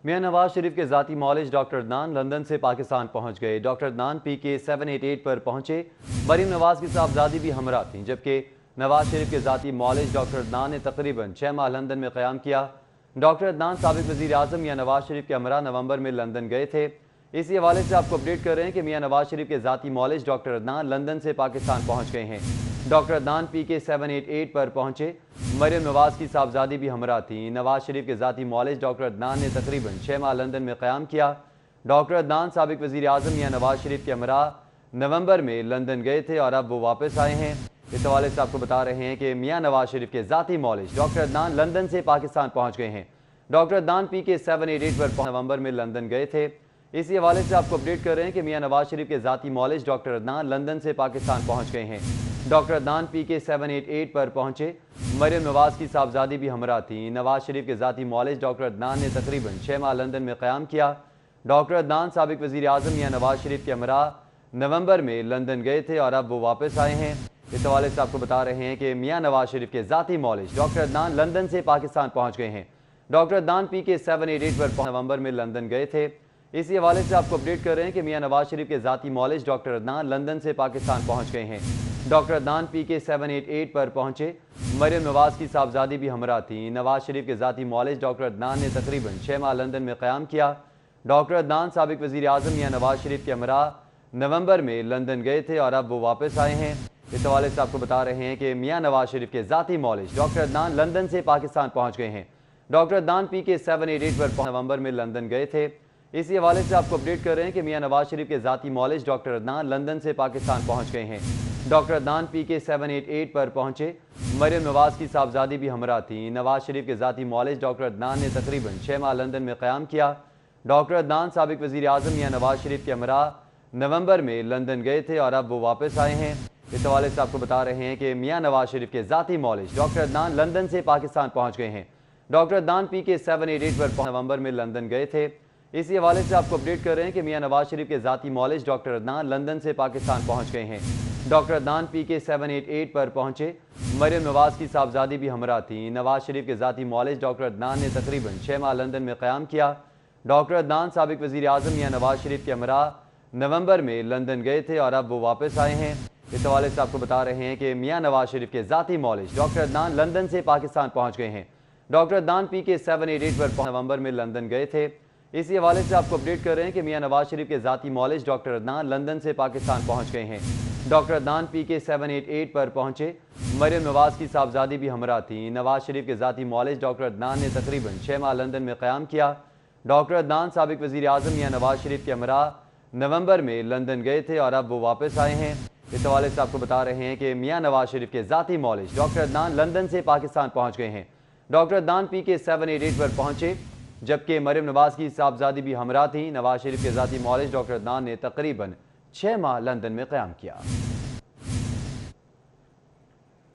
میاں نواز شریف کے ذاتی معالج ڈاکٹر عدنان لندن سے پاکستان پہنچ گئے۔ ڈاکٹر عدنان PK 788 پر پہنچے۔ مریم نواز کی صاحبزادی بھی ہمراہ تھیں، جبکہ نواز شریف کے ذاتی معالج ڈاکٹر عدنان نے تقریباً 6 ماہ لندن میں قیام کیا۔ ڈاکٹر عدنان سابق وزیر اعظم میاں نواز شریف کے ہمراہ نومبر میں لندن گئے تھے۔ اسی حوالے سے آپ کو اپڈیٹ کر رہے ہیں کہ میاں نواز شریف کے ذاتی معالج ڈاکٹر عدنان لندن سے پاکستان پہنچ گئے ہیں۔ ڈاکٹر عدنان PK 788 پر پہنچے۔ مریم نواز کی صاحبزادی بھی ہمراہ تھیں۔ نواز شریف کے ذاتی معالج ڈاکٹر عدنان نے تقریباً 6 ماہ لندن میں قیام کیا۔ ڈاکٹر عدنان سابق وزیر اعظم میاں نواز شریف کے ہمراہ نومبر میں لندن گئے تھے اور اب وہ واپس آئے ہیں۔ اس حوالے سے آپ کو بتا رہے ہیں کہ میاں نواز شریف کے ذاتی معالج ڈاکٹر عدنان لندن سے پاکستان پہنچ گئے ہیں۔ ڈاکٹر عدنان PK 788 پر نومبر میں لندن گئے تھے۔ اسی حوالے سے آپ کو اپڈیٹ کر رہے ہیں کہ میاں نواز شریف کے ذاتی معالج ڈاکٹر عدنان لندن سے پاکستان پہنچ گئے ہیں۔ ڈاکٹر عدنان PK 788 پر پہنچے۔ مریم نواز کی صاحبزادی بھی ہمراہ تھیں۔ نواز شریف کے ذاتی معالج ڈاکٹر عدنان نے تقریباً 6 ماہ لندن میں قیام کیا۔ ڈاکٹر عدنان سابق وزیر اعظم میاں نواز شریف کے ہمراہ نومبر میں لندن گئے تھے اور اب وہ واپس آئے ہیں۔ اس حوالے سے آپ کو بتا رہے ہیں کہ میاں نواز شریف کے ذاتی معالج ڈاکٹر عدنان لندن سے پاکستان پہنچ گئے ہیں۔ ڈاکٹر عدنان PK 788 پر نومبر میں لندن گئے تھے۔ اسی حوالے سے آپ کو اپڈیٹ کر رہے ہیں کہ میاں نواز شریف کے ذاتی معالج ڈاکٹر عدنان لندن سے پاکستان پہنچ گئے ہیں۔ ڈاکٹر عدنان PK 788 پر پہنچے۔ مریم نواز کی صاحبزادی بھی ہمراہ تھیں۔ نواز شریف کے ذاتی معالج ڈاکٹر عدنان نے تقریباً 6 ماہ لندن میں قیام کیا۔ ڈاکٹر عدنان سابق وزیر اعظم میاں نواز شریف کے ہمراہ نومبر میں لندن گئے تھے اور اب وہ واپس آئے ہیں۔ اس حوالے سے آپ کو بتا رہے ہیں کہ میاں نواز شریف کے ذاتی معالج ڈاکٹر عدنان لندن سے پاکستان پہنچ گئے ہیں۔ ڈاکٹر عدنان PK 788 پر نومبر میں لندن گئے تھے۔ اسی حوالے سے آپ کو اپڈیٹ کر رہے ہیں کہ میاں نواز شریف کے ذاتی معالج ڈاکٹر عدنان لندن سے پاکستان پہنچ گئے ہیں۔ ڈاکٹر عدنان PK 788 پر پہنچے۔ مریم نواز کی صاحبزادی بھی ہمراہ تھیں۔ نواز شریف کے ذاتی معالج ڈاکٹر عدنان نے تقریباً 6 ماہ لندن میں قیام کیا۔ ڈاکٹر عدنان سابق وزیر اعظم میاں نواز شریف کے ہمراہ نومبر میں لندن گئے تھے اور اب وہ واپس آئے ہیں۔ اس حوالے سے آپ کو بتا رہے ہیں کہ میاں نواز شریف کے ذاتی معالج ڈاکٹر عدنان لندن سے پاکستان پہنچ گئے ہیں۔ ڈاکٹر عدنان PK 788 پر نومبر میں لندن گئے تھے۔ اسی حوالے سے آپ کو اپڈیٹ کر رہے ہیں کہ میاں نواز شریف کے ذاتی معالج ڈاکٹر عدنان لندن سے پاکستان پہنچ گئے ہیں۔ ڈاکٹر عدنان PK 788 پر پہنچے۔ مریم نواز کی صاحبزادی بھی ہمراہ تھیں۔ نواز شریف کے ذاتی معالج ڈاکٹر عدنان نے تقریباً 6 ماہ لندن میں قیام کیا۔ ڈاکٹر عدنان سابق وزیر اعظم میاں نواز شریف کے ہمراہ نومبر میں لندن گئے تھے اور اب وہ واپس آئے ہیں۔ اس حوالے سے آپ کو بتا رہے ہیں کہ میاں نواز شریف کے ذاتی معالج ڈاکٹر عدنان لندن سے پاکستان پہنچ گئے ہیں۔ ڈاکٹر عدنان PK 788 پر نومبر میں لندن گئے تھے۔ اسی حوالے سے آپ کو اپڈیٹ کر رہے ہیں کہ میاں نواز شریف کے ذاتی معالج ڈاکٹر عدنان لندن سے پاکستان پہنچ گئے ہیں۔ ڈاکٹر عدنان PK 788 پر پہنچے۔ مریم نواز کی صاحبزادی بھی ہمراہ تھیں۔ نواز شریف کے ذاتی معالج ڈاکٹر عدنان نے تقریباً 6 ماہ لندن میں قیام کیا۔ ڈاکٹر عدنان سابق وزیر اعظم میاں نواز شریف کے ہمراہ نومبر میں لندن گئے تھے اور اب وہ واپس آئے ہیں۔ اس حوالے سے آپ کو بتا رہے ہیں کہ میاں نواز شریف کے ذاتی معالج ڈاکٹر عدنان لندن سے پاکستان پہنچ گئے ہیں۔ ڈاکٹر عدنان PK 788 پر پہنچے، جبکہ مریم نواز کی صاحبزادی بھی ہمراہ تھیں۔ نواز شریف کے ذاتی معالج ڈاکٹر عدنان نے تقریباً 6 ماہ لندن میں قیام کیا۔